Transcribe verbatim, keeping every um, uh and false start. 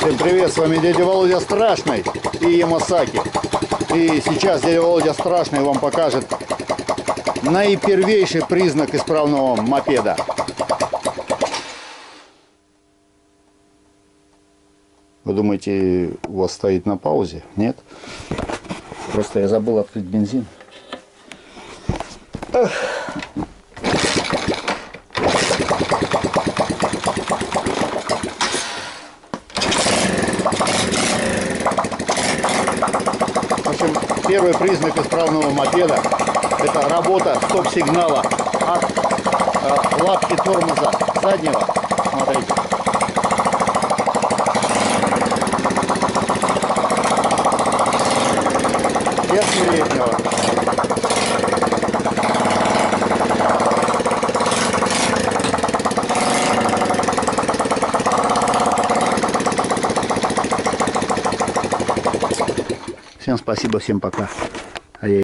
Всем привет, с вами дядя Володя Страшный и Ямасаки. И сейчас дядя Володя Страшный вам покажет наипервейший признак исправного мопеда. Вы думаете, у вас стоит на паузе? Нет? Просто я забыл открыть бензин. Эх. В общем, первый признак исправного мопеда — это работа стоп-сигнала от э, лапки тормоза заднего. Смотрите. И от переднего. Всем спасибо, всем пока.